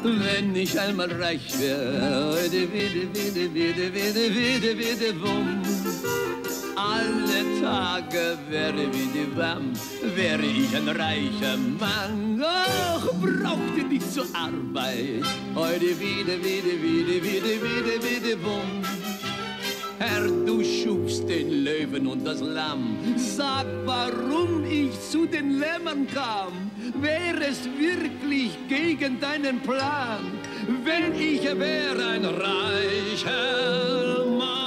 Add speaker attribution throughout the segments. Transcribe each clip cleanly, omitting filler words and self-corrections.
Speaker 1: wenn ich einmal reich wäre, wumm. Alle Tage wäre wie die Wärm, wäre ich ein reicher Mann. Ach, brauchte nicht zur Arbeit, heute wumm. Herr, du schufst den Löwen und das Lamm. Sag, warum ich zu den Lämmern kam. Wäre es wirklich gegen deinen Plan, wenn ich wäre ein reicher Mann?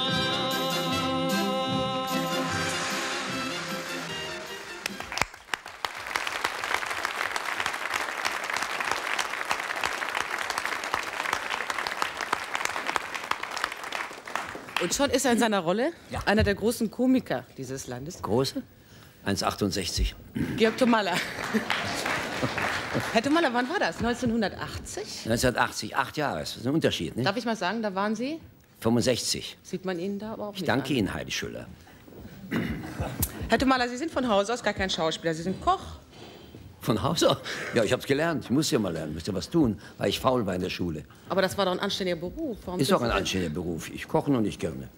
Speaker 2: Und schon ist er in seiner Rolle
Speaker 3: Ja.
Speaker 2: einer der großen Komiker dieses Landes.
Speaker 3: Große? 1,68.
Speaker 2: Georg Tomalla. Herr Tomalla, wann war das? 1980?
Speaker 3: 1980, 8 Jahre, das ist ein Unterschied, ne?
Speaker 2: Darf ich mal sagen, da waren Sie?
Speaker 3: 65.
Speaker 2: Sieht man Ihnen da aber auch
Speaker 3: Ich
Speaker 2: nicht
Speaker 3: danke
Speaker 2: an.
Speaker 3: Ihnen, Heidi Schüller.
Speaker 2: Herr Tomalla, Sie sind von Haus aus gar kein Schauspieler, Sie sind Koch.
Speaker 3: Von Haus aus? Ja, ich hab's gelernt. Ich muss ja mal lernen, müsste was tun, weil ich faul war in der Schule.
Speaker 2: Aber das war doch ein anständiger Beruf. Warum
Speaker 3: Ist
Speaker 2: sind
Speaker 3: auch ein
Speaker 2: Sie denn-
Speaker 3: anständiger Beruf. Ich koche nur nicht gerne.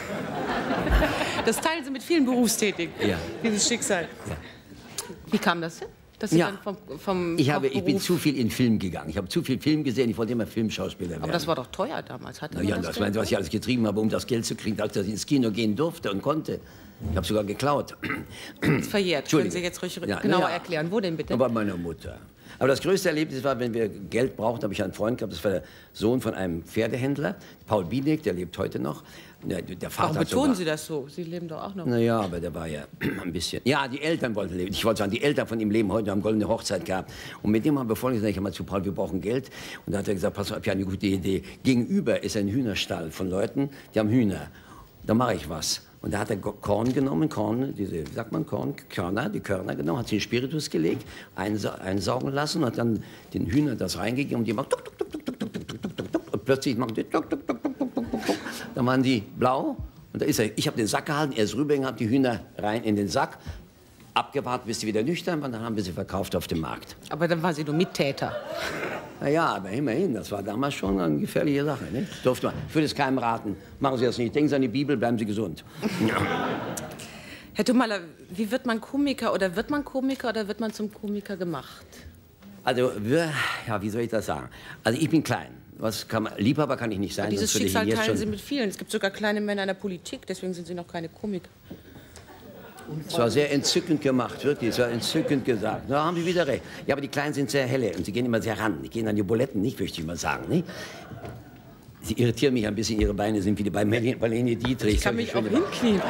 Speaker 2: Das teilen Sie mit vielen Berufstätigen,
Speaker 3: Ja.
Speaker 2: dieses Schicksal.
Speaker 3: Ja.
Speaker 2: Wie kam das denn? Dass Sie
Speaker 3: Ja.
Speaker 2: dann vom
Speaker 3: Ich bin
Speaker 2: Kochberuf-
Speaker 3: zu viel in Film gegangen. Ich habe zu viel Film gesehen. Ich wollte immer Filmschauspieler werden.
Speaker 2: Aber das war doch teuer damals. Hatte
Speaker 3: Na
Speaker 2: man
Speaker 3: ja,
Speaker 2: das
Speaker 3: das
Speaker 2: Geld?
Speaker 3: war, was ich alles getrieben habe, um das Geld zu kriegen, dass ich ins Kino gehen durfte und konnte. Ich habe sogar geklaut.
Speaker 2: Ist verjährt. Können
Speaker 3: Entschuldige.
Speaker 2: Sie jetzt ruhig
Speaker 3: Ja,
Speaker 2: genauer
Speaker 3: na ja.
Speaker 2: erklären? Wo denn bitte?
Speaker 3: Bei meiner Mutter. Aber das größte Erlebnis war, wenn wir Geld brauchten, habe ich einen Freund gehabt, das war der Sohn von einem Pferdehändler, Paul Bienig, der lebt heute noch. Der Vater
Speaker 2: Warum
Speaker 3: hat
Speaker 2: betonen
Speaker 3: sogar-
Speaker 2: Sie das so? Sie leben doch auch noch.
Speaker 3: Naja, aber der war ja ein bisschen... Ja, die Eltern wollten leben. Ich wollte sagen, die Eltern von ihm leben heute, haben goldene Hochzeit gehabt. Und mit dem haben wir vorhin gesagt, ich mal zu Paul, wir brauchen Geld. Und da hat er gesagt, pass auf, ich habe eine gute Idee. Gegenüber ist ein Hühnerstall von Leuten, die haben Hühner. Da mache ich was. Und da hat er Korn genommen, diese, wie sagt man, Körner, die Körner genommen, hat sie in Spiritus gelegt, einsaugen lassen und hat dann den Hühnern das reingegeben und die machen tuk, tuk, tuk, tuk, tuk, tuk, tuk, tuk, tuk, tuk, und plötzlich machen die tuk, tuk, tuk, tuk, tuk, tuk, tuk, tuk. Dann waren die blau und da ist er. Ich habe den Sack gehalten, er ist rübergegangen, habe die Hühner rein in den Sack, abgewartet, bis sie wieder nüchtern waren, dann haben wir sie verkauft auf dem Markt.
Speaker 2: Aber dann waren Sie nur Mittäter.
Speaker 3: Naja, aber immerhin, das war damals schon eine gefährliche Sache. Ne? Durfte man. Ich würde es keinem raten. Machen Sie das nicht. Denken Sie an die Bibel, bleiben Sie gesund.
Speaker 2: Herr Tomalla, wie wird man Komiker oder wird man zum Komiker gemacht?
Speaker 3: Also, ja, wie soll ich das sagen? Also, ich bin klein. Liebhaber kann ich nicht sein.
Speaker 2: Dieses
Speaker 3: sonst würde ich
Speaker 2: Schicksal
Speaker 3: Ihnen jetzt
Speaker 2: teilen
Speaker 3: schon-
Speaker 2: Sie mit vielen. Es gibt sogar kleine Männer in der Politik, deswegen sind Sie noch keine Komiker.
Speaker 3: Es war sehr entzückend gemacht, wirklich. Es war entzückend gesagt. Da haben Sie wieder recht. Ja, aber die Kleinen sind sehr helle und sie gehen immer sehr ran. Die gehen an die Buletten, nicht, möchte ich mal sagen. Nicht? Sie irritieren mich ein bisschen. Ihre Beine sind wie bei Marlene Dietrich.
Speaker 2: Ich kann mich auch hinknien.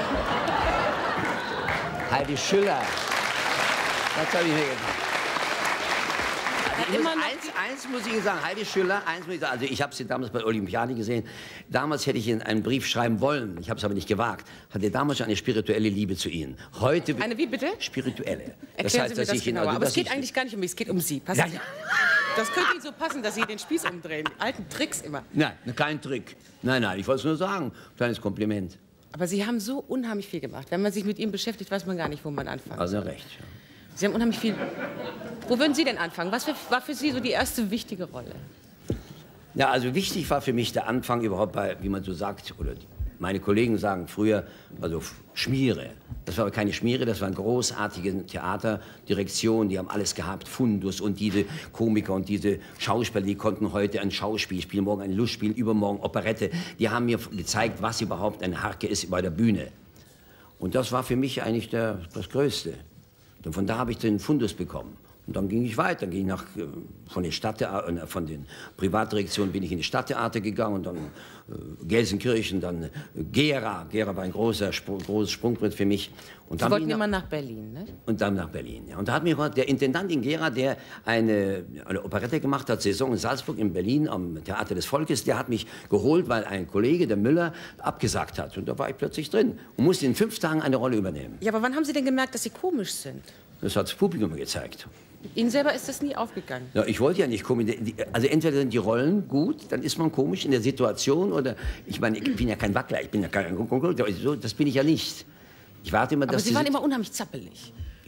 Speaker 3: Heidi Schüller. Was habe ich mir gedacht?
Speaker 2: immer noch
Speaker 3: Eins muss ich Ihnen sagen, Heidi Schüller, eins muss ich sagen, also ich habe sie damals bei Olympiade gesehen. Damals hätte ich Ihnen einen Brief schreiben wollen, ich habe es aber nicht gewagt. Hatte damals schon eine spirituelle Liebe zu Ihnen. Heute
Speaker 2: Eine wie bitte?
Speaker 3: spirituelle.
Speaker 2: Erklären Sie mir das genauer. Aber es geht
Speaker 3: dass ich-
Speaker 2: eigentlich gar nicht um mich, es geht um Sie. Passen
Speaker 3: Ja,
Speaker 2: Sie.
Speaker 3: ja.
Speaker 2: Das könnte Ihnen so passen, dass Sie den Spieß umdrehen. Die alten Tricks immer.
Speaker 3: Nein, kein Trick. Nein, ich wollte es nur sagen. Kleines Kompliment.
Speaker 2: Aber Sie haben so unheimlich viel gemacht. Wenn man sich mit ihm beschäftigt, weiß man gar nicht, wo man anfangen
Speaker 3: Also
Speaker 2: soll.
Speaker 3: recht. Ja.
Speaker 2: Sie haben unheimlich viel... Wo würden Sie denn anfangen? Was war für Sie so die erste wichtige Rolle?
Speaker 3: Ja, also wichtig war für mich der Anfang überhaupt bei, wie man so sagt, oder meine Kollegen sagen früher, also Schmiere. Das war aber keine Schmiere, das waren großartige Theaterdirektionen, die haben alles gehabt, Fundus und diese Komiker und diese Schauspieler, die konnten heute ein Schauspiel spielen, morgen ein Lustspiel, übermorgen Operette. Die haben mir gezeigt, was überhaupt eine Harke ist bei der Bühne. Und das war für mich eigentlich das Größte. Und von da habe ich den Fundus bekommen. Und dann ging ich weiter, ging ich von den Privatdirektionen bin ich in die Stadttheater gegangen und dann Gelsenkirchen, dann Gera. Gera war ein großes Sprungbrett für mich. Und
Speaker 2: Sie
Speaker 3: dann
Speaker 2: wollten
Speaker 3: bin ich
Speaker 2: immer nach Berlin, ne?
Speaker 3: und dann nach Berlin. Ja. Und da hat mir der Intendant in Gera, der eine Operette gemacht hat, Saison in Salzburg, in Berlin, am Theater des Volkes, der hat mich geholt, weil ein Kollege, der Müller, abgesagt hat. Und da war ich plötzlich drin und musste in 5 Tagen eine Rolle übernehmen.
Speaker 2: Ja, aber wann haben Sie denn gemerkt, dass Sie komisch sind?
Speaker 3: Das hat das Publikum gezeigt.
Speaker 2: Ihnen selber ist das nie aufgegangen.
Speaker 3: Ja, ich wollte ja nicht komisch. Also entweder sind die Rollen gut, dann ist man komisch in der Situation, oder ich meine, ich bin ja kein Wackler, ich bin ja kein das bin ich ja nicht. Ich warte immer,
Speaker 2: Aber
Speaker 3: dass
Speaker 2: Sie waren immer unheimlich zappelig.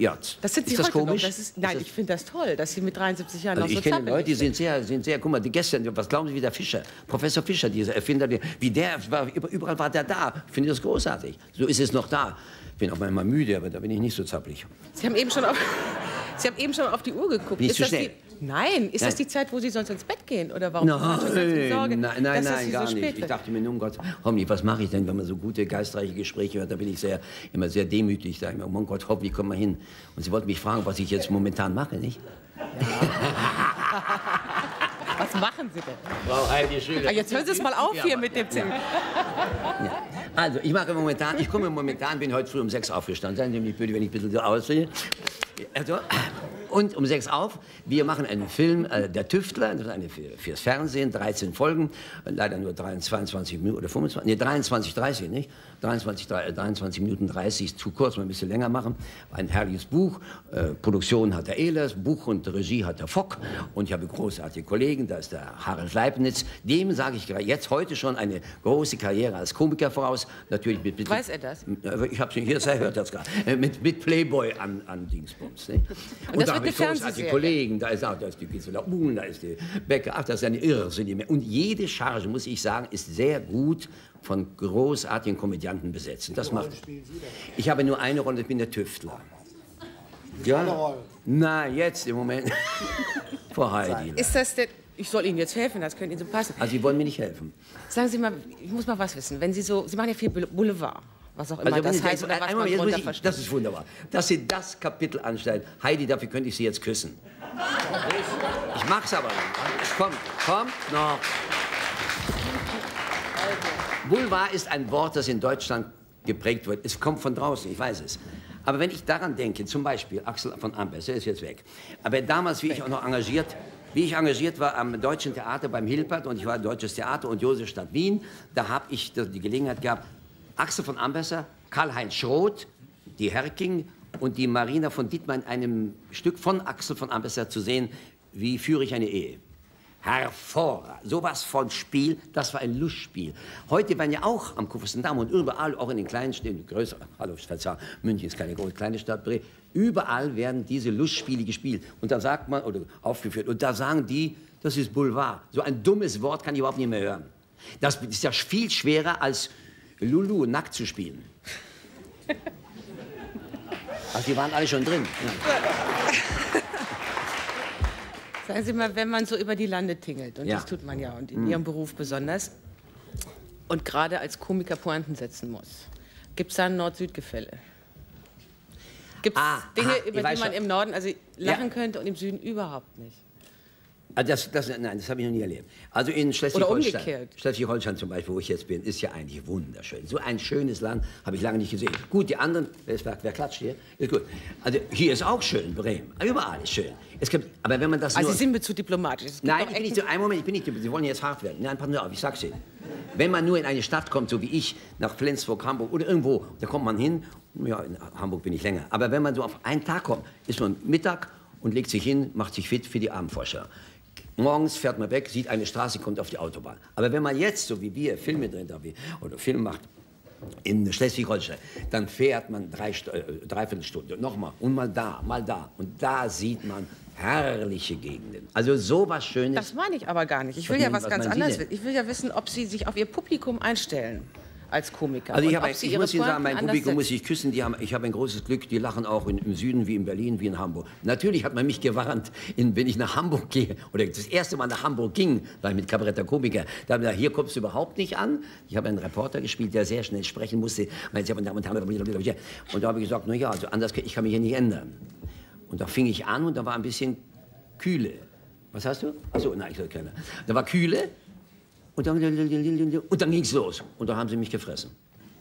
Speaker 3: Ja.
Speaker 2: Das sind Sie
Speaker 3: ist das
Speaker 2: heute
Speaker 3: komisch?
Speaker 2: noch. Nein, ich finde das toll, dass Sie mit 73 Jahren noch so
Speaker 3: Ich kenne
Speaker 2: zappelig
Speaker 3: Leute, die sind sehr, guck mal, die gestern, was glauben Sie, wie der Fischer, Professor Fischer, dieser Erfinder, überall war der da. Ich finde das großartig. So ist es noch da. Ich bin auch manchmal müde, aber da bin ich nicht so zappelig.
Speaker 2: Sie haben eben schon auf die Uhr geguckt.
Speaker 3: Bin ich zu schnell?
Speaker 2: Nein, ist das die Zeit, wo Sie sonst ins Bett gehen? Oder warum haben Sie die Sorge,
Speaker 3: nein, gar
Speaker 2: so
Speaker 3: nicht. Ich dachte mir, nun Gott, hoffentlich, was mache ich denn, wenn man so gute, geistreiche Gespräche hört? Da bin ich immer sehr demütig. Da ich mir, oh Gott, hoffentlich kommen wir hin. Und Sie wollten mich fragen, was ich jetzt momentan mache, nicht?
Speaker 2: Was machen Sie denn?
Speaker 3: Frau Heidi Schüler.
Speaker 2: Jetzt hören Sie es mal auf hier mit dem Zimmer.
Speaker 3: Ja. Also, bin heute früh um 6 aufgestanden. Seien Sie mir nicht böse, wenn ich ein bisschen so aussehe. Also, und um 6 auf. Wir machen einen Film, Der Tüftler, das ist eine fürs Fernsehen, 13 Folgen, leider nur 22 Minuten oder 25, nee, 23, 30, nicht? 23 Minuten 30, zu kurz, mal ein bisschen länger machen. Ein herrliches Buch, Produktion hat der Ehlers, Buch und Regie hat der Fock und ich habe großartige Kollegen, da ist der Harald Leibniz. Dem sage ich jetzt heute schon eine große Karriere als Komiker voraus. Natürlich mit
Speaker 2: Weiß er das?
Speaker 3: Ich habe es hier, er hört das gerade. Mit Playboy an Dingsbums. Nicht? Und da habe ich großartige Kollegen, da ist die Gisela Uhl, da ist die Becker, ach, das ist eine Irrsinnig. Und jede Charge, muss ich sagen, ist sehr gut von großartigen Komödianten besetzt. Das macht. Ich habe nur eine Rolle, ich bin der Tüftler. Ja? Na, jetzt im Moment. Vor Heidi.
Speaker 2: Ist das denn... Ich soll Ihnen jetzt helfen, das könnte Ihnen so passen.
Speaker 3: Also Sie wollen mir nicht helfen.
Speaker 2: Sagen Sie mal, ich muss mal was wissen. Wenn Sie machen ja viel Boulevard, was auch immer also, das heißt, oder was man drunter versteht.
Speaker 3: Das ist wunderbar, dass Sie das Kapitel anstellen. Heidi, dafür könnte ich Sie jetzt küssen. Ich mach's aber nicht. Komm, noch. Boulevard ist ein Wort, das in Deutschland geprägt wird. Es kommt von draußen, ich weiß es. Aber wenn ich daran denke, zum Beispiel Axel von Ambers, der ist jetzt weg. Aber damals, wie ich auch noch engagiert war am Deutschen Theater beim Hilpert und ich war Deutsches Theater und Josefstadt Wien, da habe ich die Gelegenheit gehabt, Axel von Ambasser, Karl-Heinz Schroth, die Herking und die Marina von Dittmar in einem Stück von Axel von Ambasser zu sehen, wie führe ich eine Ehe. Hervorragend. Sowas von Spiel, das war ein Lustspiel. Heute werden ja auch am Kurfürstendamm und überall, auch in den kleinen Städten, größeren, hallo, München ist keine große, kleine Stadt, überall werden diese Lustspiele gespielt. Und da sagt man, oder aufgeführt, und da sagen die, das ist Boulevard. So ein dummes Wort kann ich überhaupt nicht mehr hören. Das ist ja viel schwerer als Lulu nackt zu spielen. Also die waren alle schon drin. Ja.
Speaker 2: Sagen Sie mal, wenn man so über die Lande tingelt, und das tut man ja, und in Ihrem Beruf besonders, und gerade als Komiker Pointen setzen muss, gibt es da ein Nord-Süd-Gefälle? Gibt es Dinge, über die man im Norden lachen könnte und im Süden überhaupt nicht?
Speaker 3: Nein, das habe ich noch nie erlebt. Also in Schleswig-Holstein zum Beispiel, wo ich jetzt bin, ist ja eigentlich wunderschön. So ein schönes Land habe ich lange nicht gesehen. Gut, die anderen, wer klatscht hier? Ist gut. Also hier ist auch schön, Bremen. Überall ist schön. Aber wenn man das
Speaker 2: Sie sind mir zu diplomatisch.
Speaker 3: Nein, ich bin nicht so, einen Moment, ich bin nicht, Sie wollen jetzt hart werden. Nein, passen Sie auf, ich sag's Ihnen. Wenn man nur in eine Stadt kommt, so wie ich, nach Flensburg, Hamburg oder irgendwo, da kommt man hin. Ja, in Hamburg bin ich länger. Aber wenn man so auf einen Tag kommt, ist man Mittag und legt sich hin, macht sich fit für die Abendvorschau. Morgens fährt man weg, sieht eine Straße, kommt auf die Autobahn. Aber wenn man jetzt, so wie wir, Filme dreht oder Film macht in Schleswig-Holstein, dann fährt man dreiviertel Stunde, nochmal und mal da. Und da sieht man herrliche Gegenden. Also sowas Schönes.
Speaker 2: Das meine ich aber gar nicht. Ich will ja was ganz anderes wissen. Ich will ja wissen, ob Sie sich auf Ihr Publikum einstellen als Komiker.
Speaker 3: Also ich muss Ihnen sagen, mein Publikum muss ich küssen. Ich habe ein großes Glück, die lachen auch im Süden wie in Berlin, wie in Hamburg. Natürlich hat man mich gewarnt, wenn ich nach Hamburg gehe, oder das erste Mal nach Hamburg ging, war ich mit Kabaretter Komiker, da haben wir gesagt, hier kommst du überhaupt nicht an. Ich habe einen Reporter gespielt, der sehr schnell sprechen musste. Und da habe ich gesagt, na ja, also anders, ich kann mich hier nicht ändern. Und da fing ich an und da war ein bisschen Kühle. Was hast du? Achso, nein, ich soll keiner. Da war Kühle. Und dann ging es los. Und da haben sie mich gefressen.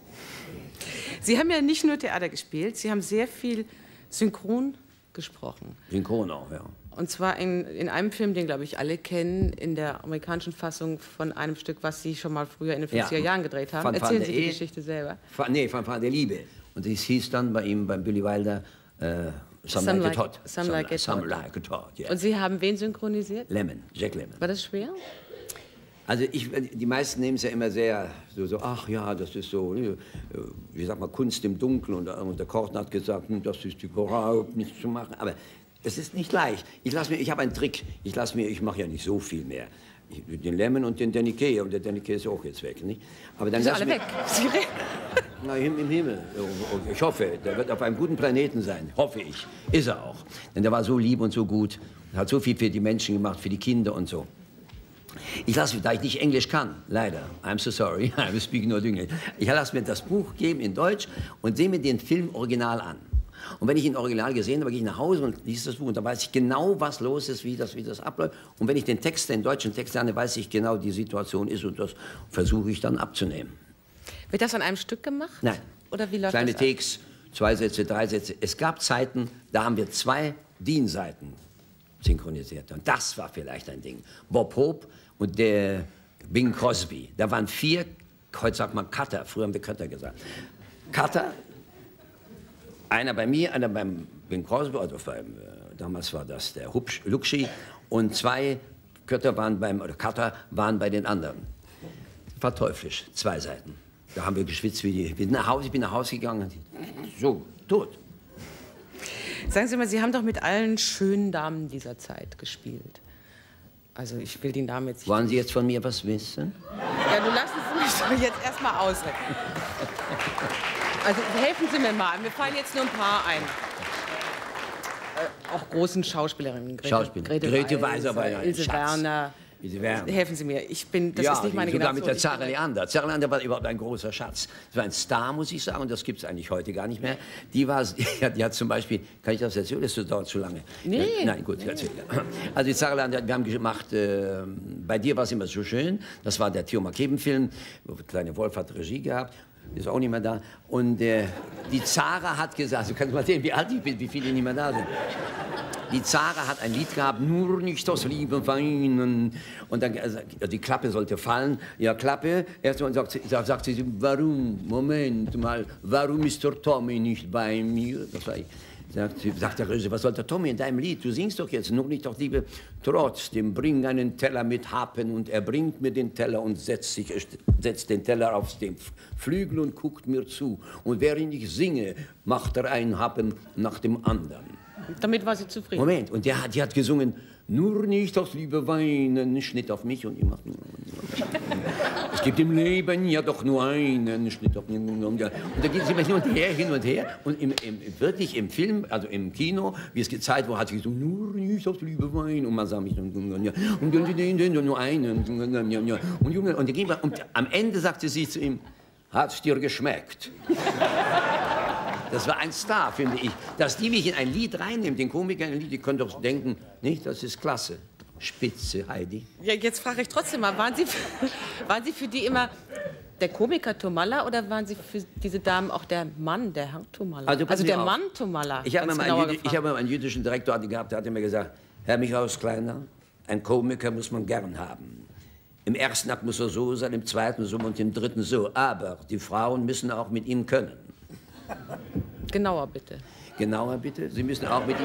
Speaker 2: Sie haben ja nicht nur Theater gespielt, Sie haben sehr viel Synchron gesprochen.
Speaker 3: Synchron auch, ja.
Speaker 2: Und zwar in einem Film, den, glaube ich, alle kennen, in der amerikanischen Fassung von einem Stück, was Sie schon mal früher in den 50er Jahren gedreht haben. Erzählen Sie die Geschichte selber.
Speaker 3: Nee, von Fahren der Liebe. Und das hieß dann bei ihm, beim Billy Wilder, Some Like a Tot.
Speaker 2: Some Like a Tot, yeah. Und Sie haben wen synchronisiert?
Speaker 3: Jack Lemmon.
Speaker 2: War das schwer?
Speaker 3: Also die meisten nehmen es ja immer sehr so, ach ja, das ist so, wie sagt man, Kunst im Dunkeln. Und der Korten hat gesagt, das ist überhaupt nicht zu machen. Aber es ist nicht leicht. Ich habe einen Trick. Ich mache ja nicht so viel mehr. Den Lemon und den Deniquet. Und der Deniquet ist auch jetzt weg, nicht? Aber dann
Speaker 2: sind alle weg.
Speaker 3: Na, im Himmel. Ich hoffe, der wird auf einem guten Planeten sein. Hoffe ich. Ist er auch. Denn der war so lieb und so gut. Hat so viel für die Menschen gemacht, für die Kinder und so. Da ich nicht Englisch kann, leider, I'm so sorry, I'm speaking no English. Ich lasse mir das Buch geben in Deutsch und sehe mir den Film original an. Und wenn ich ihn original gesehen habe, gehe ich nach Hause und lese das Buch und dann weiß ich genau, was los ist, wie das abläuft. Und wenn ich den deutschen Text lerne, weiß ich genau, die Situation ist und das versuche ich dann abzunehmen.
Speaker 2: Wird das an einem Stück gemacht?
Speaker 3: Nein.
Speaker 2: Oder wie läuft
Speaker 3: Kleine
Speaker 2: das ab?
Speaker 3: Takes, 2 Sätze, 3 Sätze. Es gab Zeiten, da haben wir 2 DIN-Seiten synchronisiert. Und das war vielleicht ein Ding. Bob Hope und der Bing Crosby. Da waren 4, heute sagt man Cutter, früher haben wir Cutter gesagt. Cutter, einer bei mir, einer beim Bing Crosby, also damals war das der Lukshi, und 2 Cutter waren bei den anderen. War teuflisch, 2 Seiten. Da haben wir geschwitzt wie die. Ich bin nach Hause gegangen, so, tot.
Speaker 2: Sagen Sie mal, Sie haben doch mit allen schönen Damen dieser Zeit gespielt. Also ich will den Namen jetzt nicht...
Speaker 3: Wollen Sie jetzt von mir was wissen?
Speaker 2: Ja, du lassen Sie mich doch jetzt erstmal ausreden. Also helfen Sie mir mal, mir fallen jetzt nur ein paar ein. Auch großen Schauspielerinnen.
Speaker 3: Grete Weiser war ja
Speaker 2: Ilse Werner. Helfen Sie mir, das ist nicht meine Generation.
Speaker 3: Sogar mit der Zara Leander. Zara Leander war überhaupt ein großer Schatz. Das war ein Star, muss ich sagen, und das gibt es eigentlich heute gar nicht mehr. Die hat zum Beispiel, kann ich das erzählen, das dauert zu lange.
Speaker 2: Nee.
Speaker 3: Nein, gut, erzähl. Also die Zara Leander, wir haben gemacht, bei dir war es immer so schön, das war der Theo Markeben-Film, Kleine Wolf hat Regie gehabt. Ist auch nicht mehr da. Und die Zara hat gesagt, du kannst mal sehen, wie alt ich bin, wie viele nicht mehr da sind. Die Zara hat ein Lied gehabt, nur nicht das Liebe weinen. Und dann, die Klappe sollte fallen. Ja, Klappe. Erst mal sagt sie, warum, Moment mal, warum ist der Tommy nicht bei mir? Das war ich. Sagt der Röse, was soll der Tommy in deinem Lied? Du singst doch jetzt, nur nicht doch Liebe. Trotzdem, bring einen Teller mit Happen. Und er bringt mir den Teller und setzt den Teller auf den Flügel und guckt mir zu. Und während ich singe, macht er einen Happen nach dem anderen.
Speaker 2: Damit war sie zufrieden.
Speaker 3: Moment, und die hat gesungen, nur nicht das liebe Weinen, Schnitt auf mich und ich mach nur. Es gibt im Leben ja doch nur einen Schnitt auf mich. Und da geht es immer hin und her. Und wirklich im Film, also im Kino, wie es gezeigt wurde, hat sie so, nur nicht das liebe Weinen. Und man sah mich und nur einen. Und am Ende sagte sie zu ihm, hat's dir geschmeckt? Das war ein Star, finde ich. Dass die mich in ein Lied reinnimmt, den Komiker in ein Lied, die können doch denken, nicht, das ist klasse. Spitze, Heidi.
Speaker 2: Ja, jetzt frage ich trotzdem mal, waren Sie für die immer der Komiker Tomalla oder waren Sie für diese Damen auch der Mann, der Herr Tomalla? Also der Mann Tomalla.
Speaker 3: Ich habe mal einen jüdischen Direktor gehabt, der hat mir gesagt, Herr Michaus Kleiner, ein Komiker muss man gern haben. Im ersten Akt muss er so sein, im zweiten so und im dritten so. Aber die Frauen müssen auch mit ihm können.
Speaker 2: Genauer bitte.
Speaker 3: Genauer bitte? Sie müssen auch mit ihm...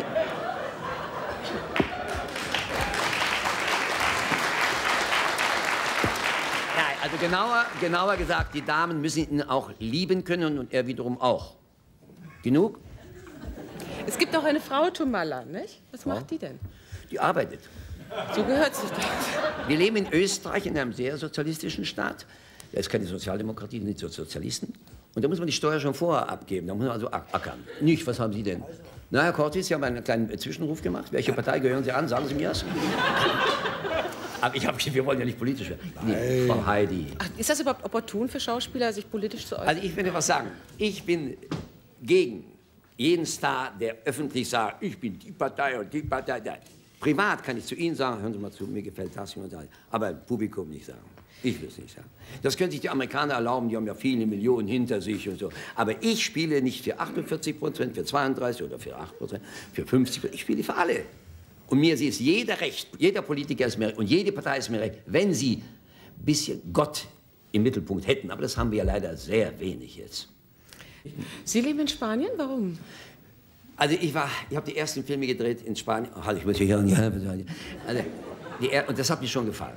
Speaker 3: Nein, also genauer gesagt, die Damen müssen ihn auch lieben können und er wiederum auch. Genug?
Speaker 2: Es gibt auch eine Frau Tomalla, nicht? Was macht die denn?
Speaker 3: Die arbeitet.
Speaker 2: So gehört sich das.
Speaker 3: Wir leben in Österreich, in einem sehr sozialistischen Staat. Da ist keine Sozialdemokratie, nicht so Sozialisten. Und da muss man die Steuer schon vorher abgeben, da muss man also ackern. Nicht, was haben Sie denn? Na, Herr Cortis, Sie haben einen kleinen Zwischenruf gemacht. Welche Partei gehören Sie an? Sagen Sie mir das. Aber wir wollen ja nicht politisch werden. Nee, Frau Heidi.
Speaker 2: Ach, ist das überhaupt opportun für Schauspieler, sich politisch zu äußern?
Speaker 3: Also ich will was sagen. Ich bin gegen jeden Star, der öffentlich sagt, ich bin die Partei und die Partei. Privat kann ich zu Ihnen sagen, hören Sie mal zu, mir gefällt das, aber im Publikum nicht sagen. Ich will es nicht sagen. Das können sich die Amerikaner erlauben, die haben ja viele Millionen hinter sich und so. Aber ich spiele nicht für 48%, für 32% oder für 8%, für 50%. Ich spiele für alle. Und mir ist jeder recht, jeder Politiker ist mir recht und jede Partei ist mir recht, wenn sie ein bisschen Gott im Mittelpunkt hätten. Aber das haben wir ja leider sehr wenig jetzt.
Speaker 2: Sie leben in Spanien? Warum?
Speaker 3: Also ich habe die ersten Filme gedreht in Spanien. Also, und das hat mir schon gefallen.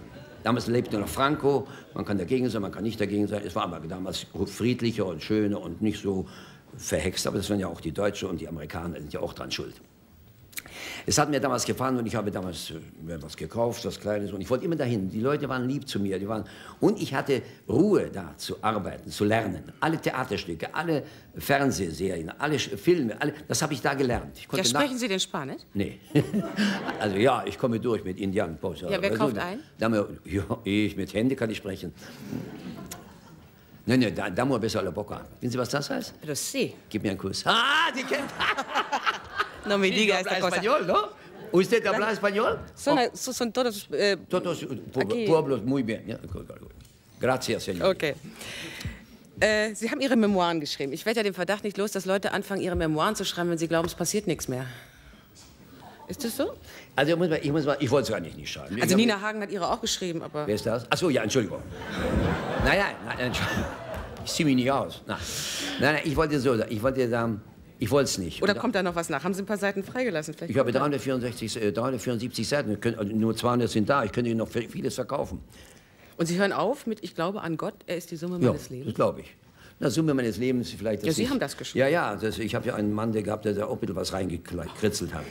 Speaker 3: Damals lebte noch Franco, man kann dagegen sein, man kann nicht dagegen sein. Es war aber damals friedlicher und schöner und nicht so verhext. Aber das waren ja auch die Deutschen und die Amerikaner, sind ja auch dran schuld. Es hat mir damals gefallen und ich habe damals mir was gekauft, was Kleines. Und ich wollte immer dahin. Die Leute waren lieb zu mir. Und ich hatte Ruhe da zu arbeiten, zu lernen. Alle Theaterstücke, alle Fernsehserien, alle Filme, das habe ich da gelernt.
Speaker 2: Ja, sprechen Sie denn Spanisch?
Speaker 3: Nee. Also ja, ich komme durch mit Indian.
Speaker 2: Ja, wer kauft ein?
Speaker 3: Ja, ich mit Händen kann ich sprechen. Nein, dame un beso a la boca. Wissen Sie, was das heißt?
Speaker 2: Pero sí.
Speaker 3: Gib mir einen Kuss. Ah, die kennt.
Speaker 2: No me diga esta cosa.
Speaker 3: Español, ¿no? ¿Usted habla español?
Speaker 2: Son todos...
Speaker 3: Todos pueblos muy bien. Ja, gracias, señor.
Speaker 2: Okay. Sie haben Ihre Memoiren geschrieben. Ich werde ja den Verdacht nicht los, dass Leute anfangen, ihre Memoiren zu schreiben, wenn sie glauben, es passiert nichts mehr. Ist das so?
Speaker 3: Also ich wollte es gar nicht schreiben.
Speaker 2: Also Nina Hagen hat ihre auch geschrieben, aber...
Speaker 3: Wer ist das? Ach so, ja, Entschuldigung. Nein, ich ziehe mich nicht aus. Nein, ich wollte es nicht.
Speaker 2: Oder kommt da noch was nach? Haben Sie ein paar Seiten freigelassen? Vielleicht
Speaker 3: ich habe 374 Seiten, nur 200 sind da. Ich könnte Ihnen noch vieles verkaufen.
Speaker 2: Und Sie hören auf mit, ich glaube an Gott, er ist die Summe meines Lebens?
Speaker 3: Das glaube ich. Na, Summe meines Lebens vielleicht...
Speaker 2: Ja, Sie haben das geschrieben.
Speaker 3: Ja, ich habe ja einen Mann, der gehabt, der da auch ein bisschen was reingekritzelt hat.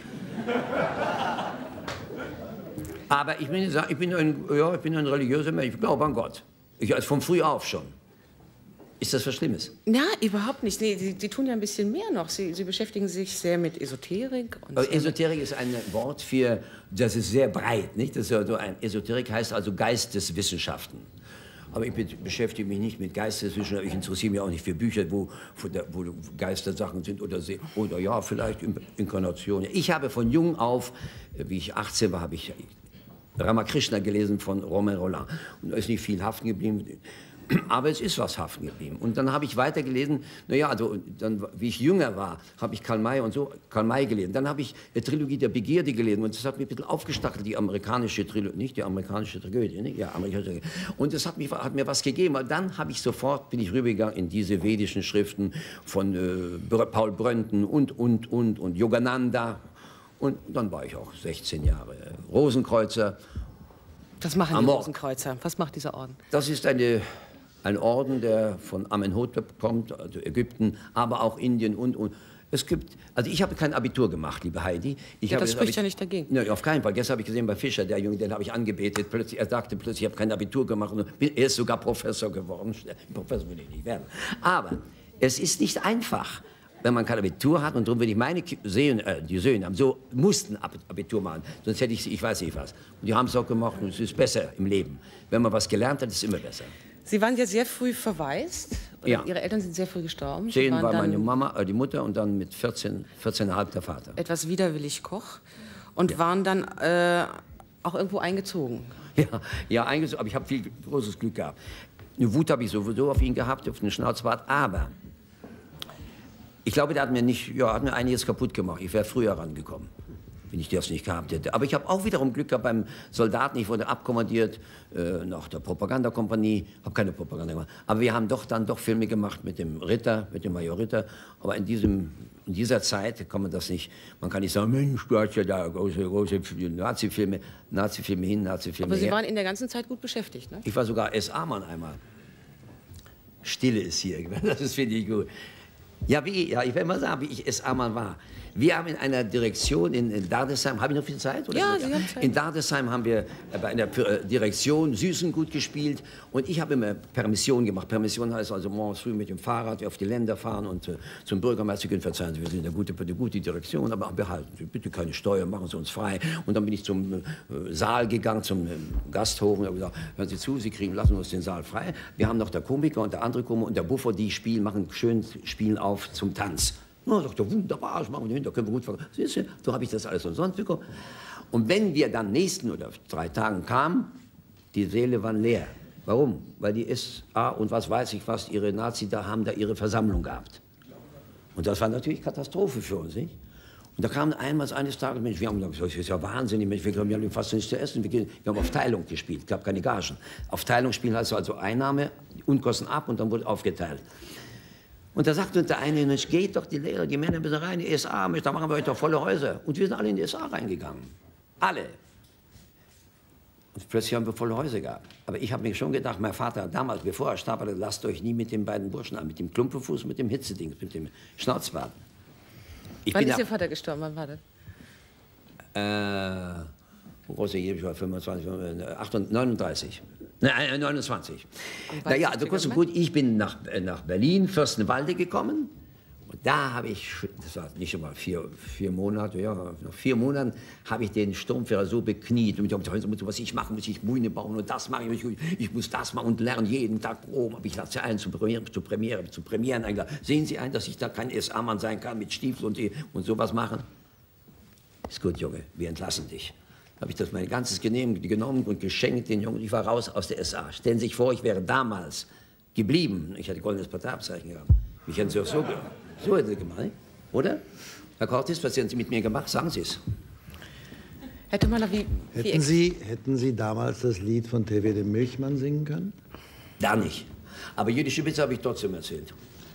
Speaker 3: Aber ich bin ein religiöser Mensch, ich glaube an Gott. Von früh auf schon. Ist das was Schlimmes?
Speaker 2: Na, überhaupt nicht. Nee, Sie tun ja ein bisschen mehr noch. Sie beschäftigen sich sehr mit Esoterik. Und
Speaker 3: Esoterik ist ein Wort für, das ist sehr breit, nicht? Das ist also Esoterik heißt also Geisteswissenschaften. Aber ich beschäftige mich nicht mit Geisteswissenschaften. Ich interessiere mich auch nicht für Bücher, wo Geistersachen sind oder ja, vielleicht Inkarnationen. Ich habe von jung auf, wie ich 18 war, habe ich Ramakrishna gelesen von Romain Rolland. Und da ist nicht viel haften geblieben. Aber es ist was haften geblieben. Und dann habe ich weitergelesen, naja, also dann, wie ich jünger war, habe ich Karl May gelesen. Dann habe ich die Trilogie der Begierde gelesen und das hat mich ein bisschen aufgestachelt, die amerikanische Trilogie, nicht die amerikanische Tragödie, nicht? Ja, amerikanische Tragödie. Und das hat mir was gegeben. Und dann habe ich bin ich rübergegangen in diese vedischen Schriften von Paul Brönten und Yogananda. Und dann war ich auch 16 Jahre Rosenkreuzer.
Speaker 2: Was machen die Rosenkreuzer? Was macht dieser Orden? Das ist
Speaker 3: ein Orden, der von Amenhotep kommt, also Ägypten, aber auch Indien und. Es gibt, also ich habe kein Abitur gemacht, liebe Heidi.
Speaker 2: Das spricht ja nicht dagegen.
Speaker 3: Nein, auf keinen Fall. Gestern habe ich gesehen bei Fischer, der Junge, den habe ich angebetet. Er sagte plötzlich, ich habe kein Abitur gemacht. Und er ist sogar Professor geworden. Professor will ich nicht werden. Aber es ist nicht einfach, wenn man kein Abitur hat. Und darum will ich meine Söhne haben, mussten Abitur machen. Sonst hätte ich sie, ich weiß nicht was. Und die haben es auch gemacht und es ist besser im Leben. Wenn man was gelernt hat, ist es immer besser.
Speaker 2: Sie waren ja sehr früh verwaist.
Speaker 3: Ja.
Speaker 2: Ihre Eltern sind sehr früh gestorben.
Speaker 3: 10 war meine die Mutter und dann mit 14,5 der Vater.
Speaker 2: Etwas widerwillig Koch und waren dann auch irgendwo eingezogen.
Speaker 3: Ja, eingezogen, aber ich habe viel großes Glück gehabt. Eine Wut habe ich sowieso auf ihn gehabt, auf den Schnauzbart, aber ich glaube, der hat mir einiges kaputt gemacht. Ich wäre früher rangekommen, wenn ich das nicht gehabt hätte. Aber ich habe auch wiederum Glück gehabt beim Soldaten. Ich wurde abkommandiert nach der Propagandakompanie. Habe keine Propaganda gemacht. Aber wir haben dann doch Filme gemacht mit dem Ritter, mit dem Major Ritter. Aber in dieser Zeit kann man das nicht. Man kann nicht sagen, Mensch, du hast ja da große Nazi-Filme hin, Nazi-Filme her.
Speaker 2: Aber Sie waren in der ganzen Zeit gut beschäftigt, ne?
Speaker 3: Ich war sogar SA-Mann einmal. Stille ist hier, das finde ich gut. Ja, ich werde mal sagen, wie ich SA-Mann war. Wir haben in einer Direktion in Dardesheim, habe ich noch viel Zeit? Oder?
Speaker 2: Ja, Sie haben Zeit.
Speaker 3: In Dardesheim haben wir bei einer Direktion Süßengut gespielt und ich habe immer Permission gemacht. Permission heißt also morgens früh mit dem Fahrrad auf die Länder fahren und zum Bürgermeister gehen, verzeihen Sie, wir sind eine gute Direktion, aber behalten Sie bitte keine Steuer, machen Sie uns frei. Und dann bin ich zum Saal gegangen, zum Gasthof und habe gesagt, hören Sie zu, lassen uns den Saal frei. Wir haben noch der Komiker und der andere Komiker und der Buffer, die spielen auf zum Tanz. Na, sagt er, wunderbar, das machen wir hin, da können wir gut verkaufen. Siehst du, so habe ich das alles umsonst bekommen. Und wenn wir dann nächsten oder 3 Tagen kamen, die Säle waren leer. Warum? Weil die SA und was weiß ich was, ihre Nazi haben da ihre Versammlung gehabt. Und das war natürlich Katastrophe für uns, nicht? Und da kam eines Tages, Mensch, wir haben gesagt, das ist ja wahnsinnig, Mensch, wir haben fast nichts zu essen. Wir haben auf Teilung gespielt, es gab keine Gagen. Auf Teilung spielen heißt also Einnahme, Unkosten ab und dann wurde aufgeteilt. Und da sagte der eine, Mensch, geht doch die Lehrer, die Männer müssen rein in die SA, da machen wir euch doch volle Häuser. Und wir sind alle in die SA reingegangen. Alle. Und plötzlich haben wir volle Häuser gehabt. Aber ich habe mir schon gedacht, mein Vater damals, bevor er starb, lasst euch nie mit den beiden Burschen an, mit dem Klumpenfuß, mit dem Hitzeding, mit dem Schnauzbart.
Speaker 2: Wann ist Ihr Vater gestorben? Wann war das?
Speaker 3: Ich war 25, 39. Nein, 29. Naja, also kurz und gut, ich bin nach Berlin, Fürstenwalde gekommen. Und da habe ich, das war nicht schon mal vier Monate, ja, nach 4 Monaten habe ich den Sturmführer so bekniet. Und ich dachte, was ich machen muss, ich Bühne bauen und das machen, ich muss das machen und lernen jeden Tag proben. Aber ich lade ein zu Premieren eingeladen. Sehen Sie ein, dass ich da kein SA-Mann sein kann mit Stiefeln und sowas machen? Ist gut, Junge, wir entlassen dich. Habe ich das mein ganzes genommen und geschenkt den Jungen. Ich war raus aus der SA. Stellen Sie sich vor, ich wäre damals geblieben. Ich hätte goldenes Parteiabzeichen gehabt. Mich hätten Sie auch so hätten Sie gemacht, oder? Herr Cortis, was haben Sie mit mir gemacht? Sagen Sie es.
Speaker 2: Herr Thomalla,
Speaker 4: hätten Sie damals das Lied von T.W. dem Milchmann singen können?
Speaker 3: Da nicht. Aber jüdische Witze habe ich trotzdem erzählt.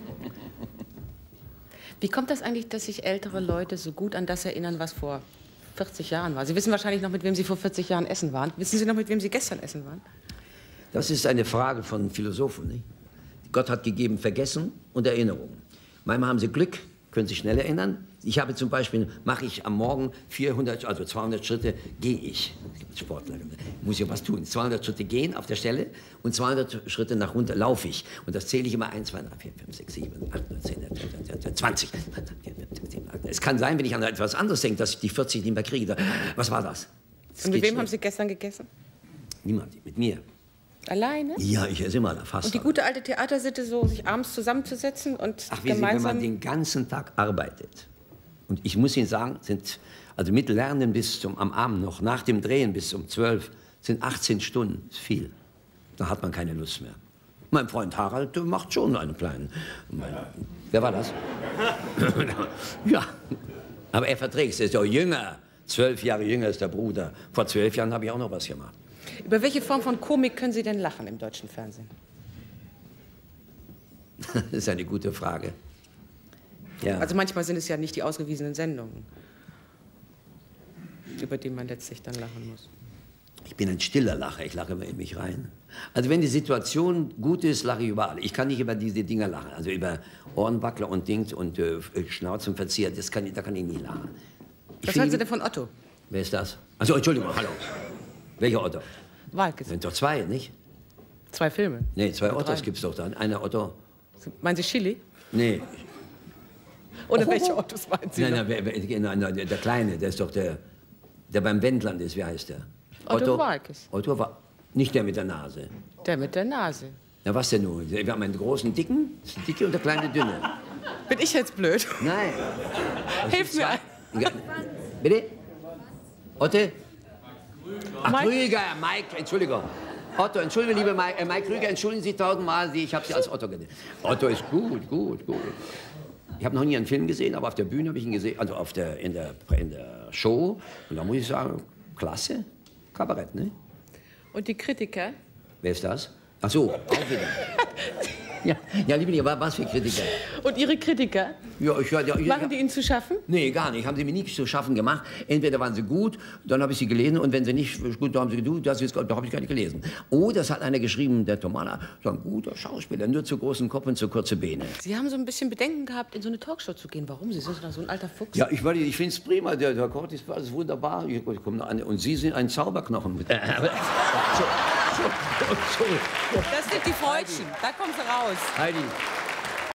Speaker 2: Wie kommt das eigentlich, dass sich ältere Leute so gut an das erinnern, was vor 40 Jahren war? Sie wissen wahrscheinlich noch, mit wem Sie vor 40 Jahren essen waren. Wissen Sie noch, mit wem Sie gestern essen waren?
Speaker 3: Das ist eine Frage von Philosophen. Nicht? Gott hat gegeben Vergessen und Erinnerung. Manchmal haben Sie Glück, können sich schnell erinnern. Ich habe zum Beispiel, mache ich am Morgen 400, also 200 Schritte, gehe ich. Es gibt Sportler, muss ja was tun. 200 Schritte gehen auf der Stelle und 200 Schritte nach runter laufe ich. Und das zähle ich immer 1, 2, 3, 4, 5, 6, 7, 8, 9, 10, 20. Es kann sein, wenn ich an etwas anderes denke, dass ich die 40 nicht mehr kriege. Was war das?
Speaker 2: Und mit wem haben Sie gestern gegessen?
Speaker 3: Niemand, mit mir.
Speaker 2: Alleine?
Speaker 3: Ja, ich esse immer fast.
Speaker 2: Und die gute alte Theatersitte, so sich abends zusammenzusetzen und
Speaker 3: Ach, wie
Speaker 2: gemeinsam...
Speaker 3: Sie, wenn man den ganzen Tag arbeitet. Und ich muss Ihnen sagen, also mit Lernen bis am Abend noch, nach dem Drehen bis um 12, sind 18 Stunden. Das ist viel. Da hat man keine Lust mehr. Mein Freund Harald macht schon einen kleinen... Wer war das? Ja, aber er verträgt es. Er ist ja jünger. 12 Jahre jünger ist der Bruder. Vor 12 Jahren habe ich auch noch was gemacht.
Speaker 2: Über welche Form von Komik können Sie denn lachen im deutschen Fernsehen?
Speaker 3: Das ist eine gute Frage. Ja.
Speaker 2: Also manchmal sind es ja nicht die ausgewiesenen Sendungen, über die man letztlich dann lachen muss.
Speaker 3: Ich bin ein stiller Lacher, ich lache immer in mich rein. Also wenn die Situation gut ist, lache ich überall. Ich kann nicht über diese Dinger lachen, also über Ohrenwackler und Dings und Schnauzenverzieher, da kann ich nie lachen.
Speaker 2: Was halten Sie denn von Otto?
Speaker 3: Wer ist das? Also Entschuldigung, hallo. Welcher Otto?
Speaker 2: Walkes.
Speaker 3: Sind doch 2, nicht?
Speaker 2: 2 Filme?
Speaker 3: Nee, 2 Ottos gibt es doch dann. Einer Otto.
Speaker 2: Meinen Sie Chili?
Speaker 3: Nee.
Speaker 2: Oder welche Ottos meinen Sie?
Speaker 3: Nein, der Kleine, der ist doch der beim Wendland ist. Wie heißt der?
Speaker 2: Otto Walkes.
Speaker 3: Otto war nicht der mit der Nase.
Speaker 2: Der mit der Nase.
Speaker 3: Na, was denn nun? Wir haben einen großen, dicken, der dicke und der kleine, dünne.
Speaker 2: Bin ich jetzt blöd?
Speaker 3: Nein.
Speaker 2: Hilf mir.
Speaker 3: Bitte? Otte? Ach, Krüger, Mike, Entschuldigung. Otto, entschuldige, liebe Mike Krüger, entschuldigen Sie 1000-mal, ich habe Sie als Otto gesehen. Otto ist gut. Ich habe noch nie einen Film gesehen, aber auf der Bühne habe ich ihn gesehen, also in der Show. Und da muss ich sagen, klasse, Kabarett, ne?
Speaker 2: Und die Kritiker?
Speaker 3: Wer ist das? Ach so, auch wieder. Ja, liebe, was für Kritiker?
Speaker 2: Und Ihre Kritiker?
Speaker 3: Ja,
Speaker 2: machen die Ihnen zu schaffen?
Speaker 3: Nee, gar nicht. Haben sie mir nicht zu schaffen gemacht. Entweder waren sie gut, dann habe ich sie gelesen. Und wenn sie nicht gut, dann haben sie gedacht, da habe ich gar nicht gelesen. Oh, das hat einer geschrieben, der Thomalla, so ein guter Schauspieler, nur zu großen Kopf und zu kurze Beine.
Speaker 2: Sie haben so ein bisschen Bedenken gehabt, in so eine Talkshow zu gehen. Warum? Sie sind so ein alter Fuchs.
Speaker 3: Ja, ich finde es prima. Der Cortis war alles wunderbar. Ich komme noch an. Und Sie sind ein Zauberknochen.
Speaker 2: Das sind die Freudchen. Da kommen sie raus.
Speaker 3: Heidi.